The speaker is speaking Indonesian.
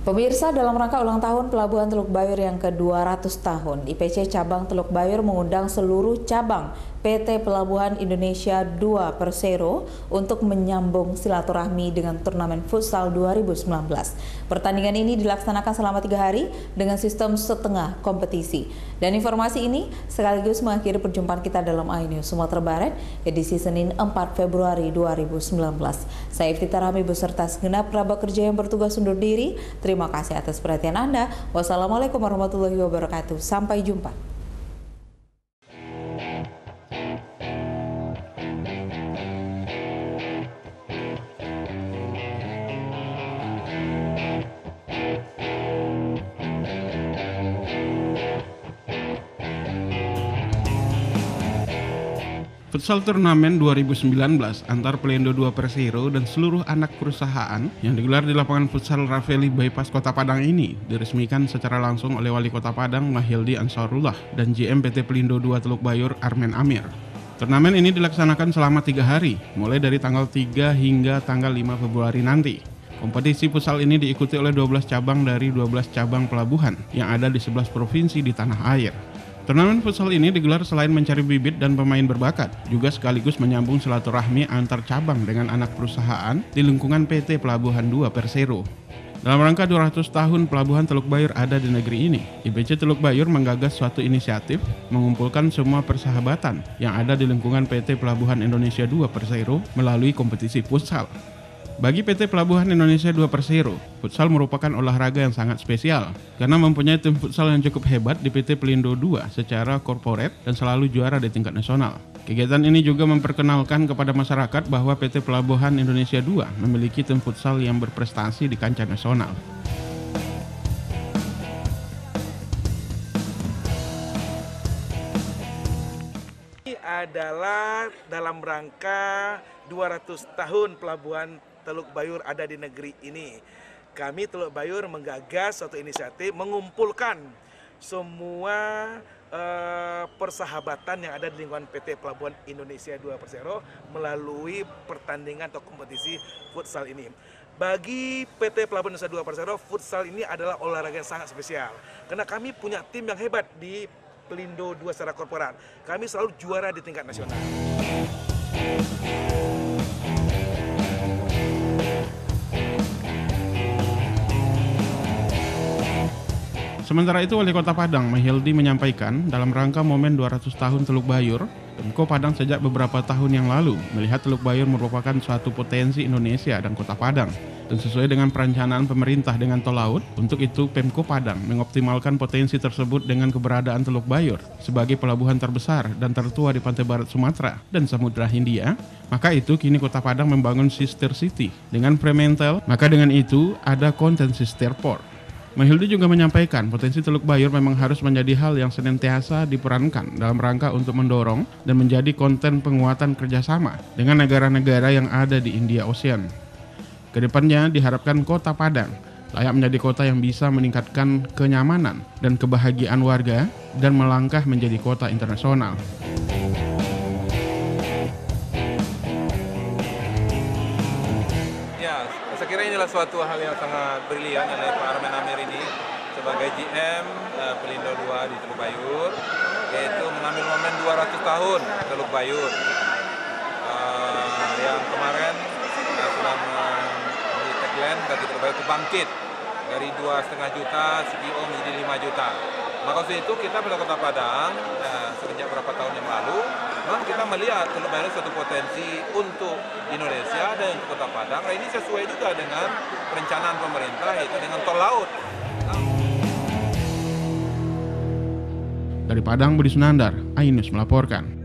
Pemirsa, dalam rangka ulang tahun Pelabuhan Teluk Bayur yang ke-200 tahun, IPC Cabang Teluk Bayur mengundang seluruh cabang PT Pelabuhan Indonesia 2 Persero untuk menyambung silaturahmi dengan turnamen futsal 2019. Pertandingan ini dilaksanakan selama 3 hari dengan sistem setengah kompetisi. Dan informasi ini sekaligus mengakhiri perjumpaan kita dalam iNews Sumatera Barat edisi Senin 4 Februari 2019. Saya Iftita Rahmi beserta segenap kerabat kerja yang bertugas undur diri. Terima kasih atas perhatian Anda. Wassalamualaikum warahmatullahi wabarakatuh. Sampai jumpa. Futsal Turnamen 2019 antar Pelindo 2 Persero dan seluruh anak perusahaan yang digelar di lapangan futsal Rafeli Bypass Kota Padang ini diresmikan secara langsung oleh Wali Kota Padang Mahyildi Ansarullah dan GM PT Pelindo 2 Teluk Bayur Armen Amir. Turnamen ini dilaksanakan selama 3 hari, mulai dari tanggal 3 hingga tanggal 5 Februari nanti. Kompetisi futsal ini diikuti oleh 12 cabang dari 12 cabang pelabuhan yang ada di 11 provinsi di tanah air. Turnamen futsal ini digelar selain mencari bibit dan pemain berbakat, juga sekaligus menyambung silaturahmi antar cabang dengan anak perusahaan di lingkungan PT Pelabuhan 2 Persero. Dalam rangka 200 tahun Pelabuhan Teluk Bayur ada di negeri ini, IPC Teluk Bayur menggagas suatu inisiatif mengumpulkan semua persahabatan yang ada di lingkungan PT Pelabuhan Indonesia 2 Persero melalui kompetisi futsal. Bagi PT Pelabuhan Indonesia 2 Persero, futsal merupakan olahraga yang sangat spesial karena mempunyai tim futsal yang cukup hebat di PT Pelindo 2 secara korporat dan selalu juara di tingkat nasional. Kegiatan ini juga memperkenalkan kepada masyarakat bahwa PT Pelabuhan Indonesia 2 memiliki tim futsal yang berprestasi di kancah nasional. Ini adalah dalam rangka 200 tahun Pelabuhan Teluk Bayur ada di negeri ini. Kami Teluk Bayur menggagas suatu inisiatif mengumpulkan semua persahabatan yang ada di lingkungan PT Pelabuhan Indonesia 2 Persero melalui pertandingan atau kompetisi futsal ini. Bagi PT Pelabuhan Indonesia 2 Persero, futsal ini adalah olahraga yang sangat spesial. Karena kami punya tim yang hebat di Pelindo 2 secara korporat. Kami selalu juara di tingkat nasional. Sementara itu, Wali Kota Padang Mahyildi menyampaikan dalam rangka momen 200 tahun Teluk Bayur, Pemko Padang sejak beberapa tahun yang lalu melihat Teluk Bayur merupakan suatu potensi Indonesia dan Kota Padang. Dan sesuai dengan perencanaan pemerintah dengan tol laut, untuk itu Pemko Padang mengoptimalkan potensi tersebut dengan keberadaan Teluk Bayur sebagai pelabuhan terbesar dan tertua di pantai barat Sumatera dan Samudra Hindia. Maka itu kini Kota Padang membangun sister city dengan Fremantle, maka dengan itu ada konten sister port. Mahyildi juga menyampaikan potensi Teluk Bayur memang harus menjadi hal yang senantiasa diperankan dalam rangka untuk mendorong dan menjadi konten penguatan kerjasama dengan negara-negara yang ada di India Ocean. Kedepannya diharapkan Kota Padang layak menjadi kota yang bisa meningkatkan kenyamanan dan kebahagiaan warga dan melangkah menjadi kota internasional. Saya kira inilah suatu hal yang sangat brilian oleh Pak Armen Amir ini sebagai GM Pelindo 2 di Teluk Bayur, yaitu mengambil momen 200 tahun Teluk Bayur yang kemarin sudah menjadi tagline bagi Teluk Bayur itu bangkit dari 2,5 juta CPO menjadi 5 juta. Maka untuk itu kita pada Kota Padang sejak beberapa tahun yang lalu memang kita melihat Teluk Bayur suatu potensi untuk Indonesia dan untuk Kota Padang. Nah, ini sesuai juga dengan perencanaan pemerintah yaitu dengan tol laut. Dari Padang, Budi Sunandar, iNews melaporkan.